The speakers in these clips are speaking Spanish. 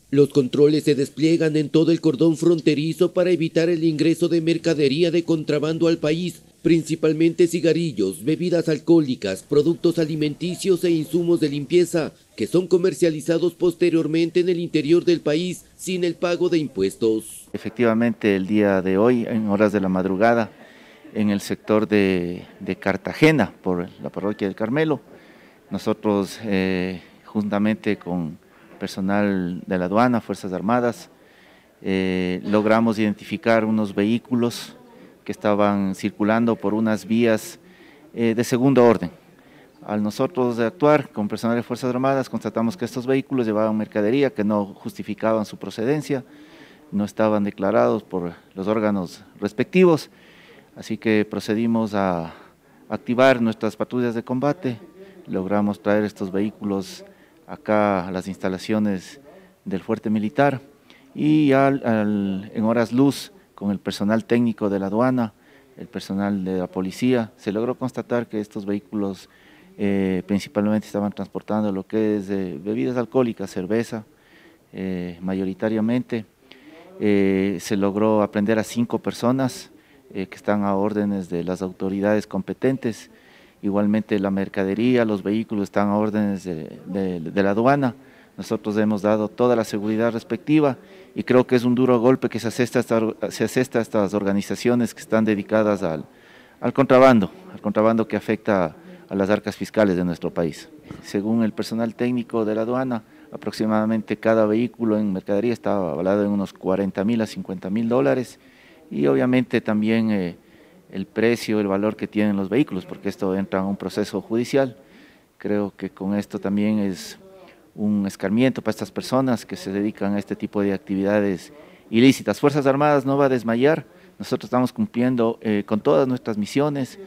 Los controles se despliegan en todo el cordón fronterizo para evitar el ingreso de mercadería de contrabando al país, principalmente cigarrillos, bebidas alcohólicas, productos alimenticios e insumos de limpieza, que son comercializados posteriormente en el interior del país sin el pago de impuestos. Efectivamente, el día de hoy, en horas de la madrugada, en el sector de Cartagena, por la parroquia del Carmelo, nosotros juntamente con personal de la aduana, Fuerzas Armadas, logramos identificar unos vehículos que estaban circulando por unas vías de segundo orden. Al nosotros actuar con personal de Fuerzas Armadas, constatamos que estos vehículos llevaban mercadería que no justificaban su procedencia, no estaban declarados por los órganos respectivos, así que procedimos a activar nuestras patrullas de combate, logramos traer estos vehículos acá a las instalaciones del fuerte militar y en horas luz con el personal técnico de la aduana, el personal de la policía, se logró constatar que estos vehículos principalmente estaban transportando lo que es bebidas alcohólicas, cerveza mayoritariamente. Se logró aprender a 5 personas que están a órdenes de las autoridades competentes. Igualmente la mercadería, los vehículos están a órdenes de la aduana. Nosotros hemos dado toda la seguridad respectiva y creo que es un duro golpe que se asesta a estas organizaciones que están dedicadas al contrabando que afecta a las arcas fiscales de nuestro país. Según el personal técnico de la aduana, aproximadamente cada vehículo en mercadería estaba avalado en unos 40.000 a 50.000 dólares y obviamente también el precio, el valor que tienen los vehículos, porque esto entra en un proceso judicial. Creo que con esto también es un escarmiento para estas personas que se dedican a este tipo de actividades ilícitas. Fuerzas Armadas no va a desmayar, nosotros estamos cumpliendo con todas nuestras misiones,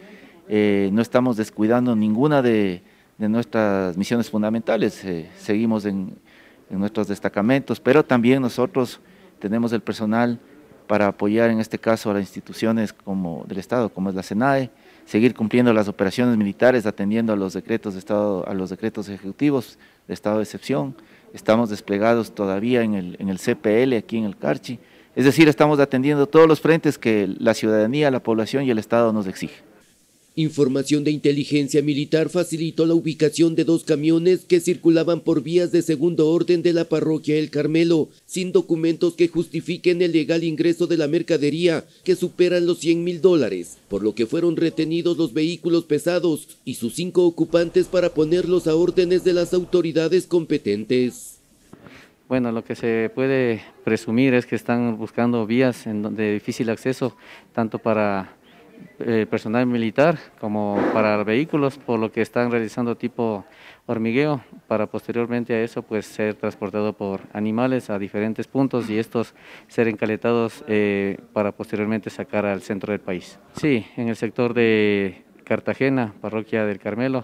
no estamos descuidando ninguna de nuestras misiones fundamentales, seguimos en nuestros destacamentos, pero también nosotros tenemos el personal para apoyar en este caso a las instituciones como del Estado, como es la SENAE, seguir cumpliendo las operaciones militares, atendiendo a los decretos de Estado, a los decretos ejecutivos de estado de excepción. Estamos desplegados todavía en el CPL aquí en el Carchi, es decir, estamos atendiendo todos los frentes que la ciudadanía, la población y el Estado nos exige. Información de inteligencia militar facilitó la ubicación de 2 camiones que circulaban por vías de segundo orden de la parroquia El Carmelo, sin documentos que justifiquen el legal ingreso de la mercadería, que superan los 100.000 dólares, por lo que fueron retenidos los vehículos pesados y sus 5 ocupantes para ponerlos a órdenes de las autoridades competentes. Bueno, lo que se puede presumir es que están buscando vías de difícil acceso, tanto para personal militar como para vehículos, por lo que están realizando tipo hormigueo para posteriormente a eso pues ser transportado por animales a diferentes puntos y estos ser encaletados para posteriormente sacar al centro del país. Sí, en el sector de Cartagena, parroquia del Carmelo,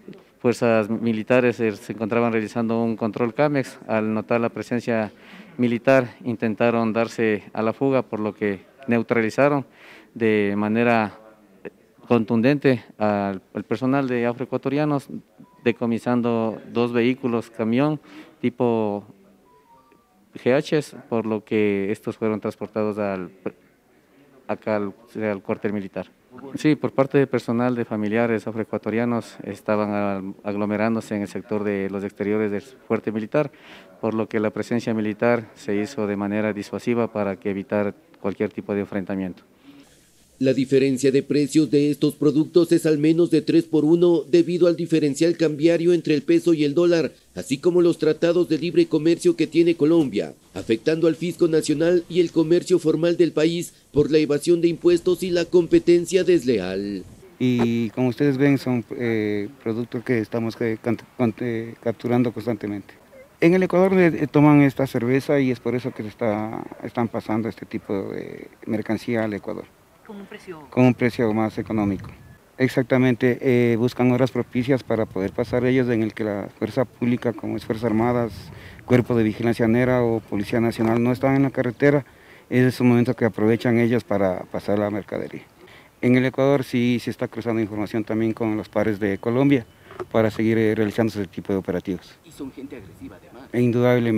fuerzas militares se encontraban realizando un control CAMEX. Al notar la presencia militar intentaron darse a la fuga, por lo que neutralizaron de manera contundente al personal de afroecuatorianos, decomisando 2 vehículos camión tipo GHs, por lo que estos fueron transportados acá al cuartel militar. Sí, por parte del personal de familiares afroecuatorianos estaban aglomerándose en el sector de los exteriores del fuerte militar, por lo que la presencia militar se hizo de manera disuasiva para que evitar cualquier tipo de enfrentamiento. La diferencia de precios de estos productos es al menos de 3 por 1 debido al diferencial cambiario entre el peso y el dólar, así como los tratados de libre comercio que tiene Colombia, afectando al fisco nacional y el comercio formal del país por la evasión de impuestos y la competencia desleal. Y como ustedes ven son productos que estamos capturando constantemente. En el Ecuador toman esta cerveza y es por eso que están pasando este tipo de mercancía al Ecuador. Con un precio más económico. Exactamente, buscan horas propicias para poder pasar ellos en el que la fuerza pública, como es Fuerzas Armadas, Cuerpo de Vigilancia Aduanera o Policía Nacional, no están en la carretera. Es un momento que aprovechan ellos para pasar la mercadería. En el Ecuador sí se está cruzando información también con los pares de Colombia para seguir realizando ese tipo de operativos. ¿Y son gente agresiva además? Indudablemente,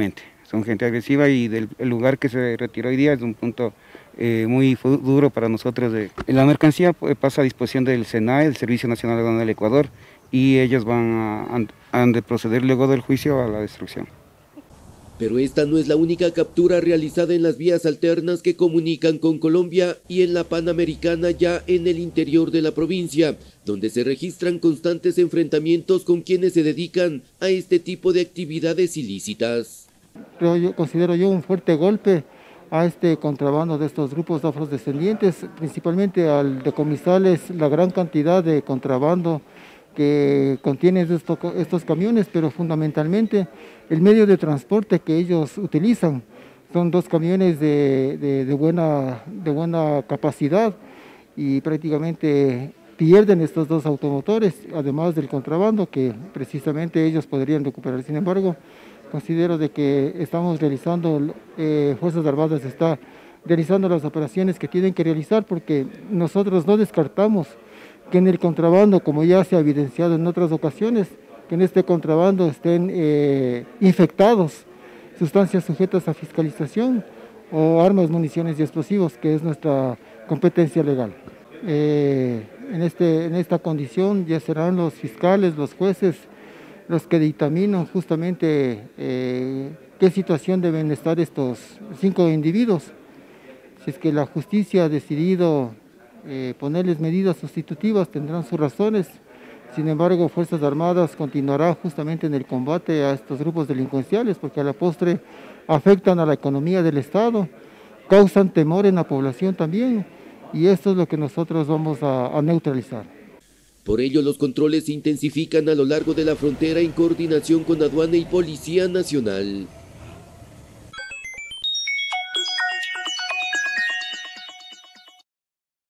son gente agresiva y el lugar que se retiró hoy día es un punto muy duro para nosotros. La mercancía pasa a disposición del SENAE, el Servicio Nacional de Aduana del Ecuador, y ellos han de proceder luego del juicio a la destrucción. Pero esta no es la única captura realizada en las vías alternas que comunican con Colombia y en la Panamericana, ya en el interior de la provincia, donde se registran constantes enfrentamientos con quienes se dedican a este tipo de actividades ilícitas. Considero yo un fuerte golpe a este contrabando de estos grupos afrodescendientes, principalmente al decomisarles la gran cantidad de contrabando que contienen estos camiones, pero fundamentalmente el medio de transporte que ellos utilizan. Son dos camiones de buena capacidad y prácticamente pierden estos dos automotores, además del contrabando que precisamente ellos podrían recuperar. Sin embargo, considero de que estamos realizando, Fuerzas Armadas está realizando las operaciones que tienen que realizar, porque nosotros no descartamos que en el contrabando, como ya se ha evidenciado en otras ocasiones, que en este contrabando estén infectados sustancias sujetas a fiscalización o armas, municiones y explosivos, que es nuestra competencia legal. En esta condición ya serán los fiscales, los jueces, los que dictaminan justamente qué situación deben estar estos 5 individuos. Si es que la justicia ha decidido ponerles medidas sustitutivas, tendrán sus razones. Sin embargo, Fuerzas Armadas continuará justamente en el combate a estos grupos delincuenciales, porque a la postre afectan a la economía del Estado, causan temor en la población también, y esto es lo que nosotros vamos a neutralizar. Por ello, los controles se intensifican a lo largo de la frontera en coordinación con Aduana y Policía Nacional.